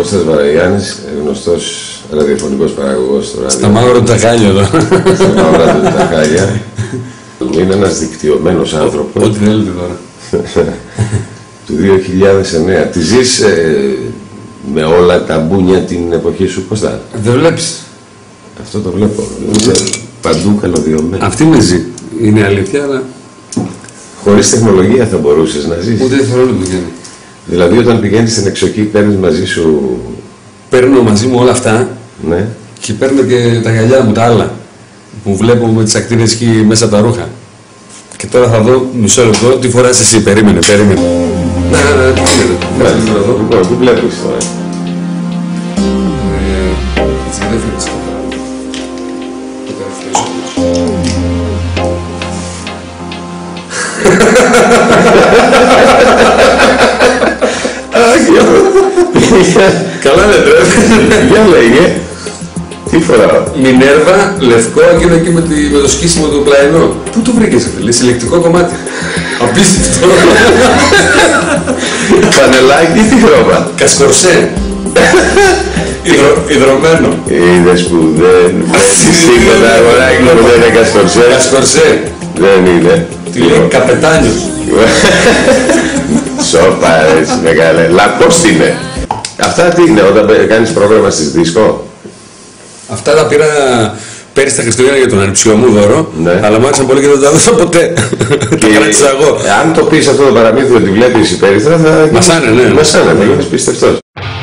Κώστας Βαραγιάννης, γνωστός ραδιοφωνικός παραγωγός στο ράδιο. Στα μαύρα του Ταχάλια εδώ. Στα μαύρα του Ταχάλια. Είναι ένας δικτυωμένος άνθρωπος. Ό,τι θέλετε τώρα. Του 2009. Τη ζεις με όλα τα μπούνια την εποχή σου, Κώστα? Δεν βλέπεις. Αυτό το βλέπω. Είναι παντού καλωδιωμένο. Αυτή με ζει. Είναι αλήθεια, αλλά Χωρίς τεχνολογία θα μπορούσες να ζεις. ούτε δευτερόλεπτο βγαίνει. Δηλαδή όταν πηγαίνεις στην εξοχή παίρνεις μαζί σου... Παίρνω μαζί μου όλα αυτά Ναι. και παίρνω και τα γυαλιά μου τα άλλα που βλέπω με τις ακτίνες εκεί μέσα από τα ρούχα. Και τώρα θα δω μισό λεπτό τι φοράς εσύ. Περίμενε. Ναι, λοιπόν, τι βλέπεις τώρα? Έτσι δεν φαίνεται στο πράγμα. Το τελευταίο. Καλά δεν τρέφει. Για λέγε. Τι φοράω? Μινέρβα, λευκό, εκείνο εκεί με το σκίσιμο του πλαϊνό. Πού το βρήκες, φίλε, συλλεκτικό κομμάτι. Απίστευτο. Πανελάκι, τι χρώμα? Κασκορσέ. Ιδρωμένο. Είδες που δεν... Τίποτα αγοράκι μου δεν είναι κασκορσέ. Κασκορσέ. Δεν είναι. Τι λέει, καπετάνιος. Σόπα, έτσι μεγάλε. Λακώστη είναι. Αυτά τι είναι όταν κάνεις πρόγραμμα στις δίσκο? Αυτά τα πήρα πέρυσι τα Χριστούγεννα για τον ανιψιό μου δώρο, Ναι. αλλά μου άρεσαν πολύ και δεν τα έδωσα ποτέ. Τα κράτησα εγώ. Αν το πεις αυτό το παραμύθι ότι βλέπεις υπέρυθρα θα... Μασάνε, ναι. Μασάνε, θα γίνεις πιστευτός.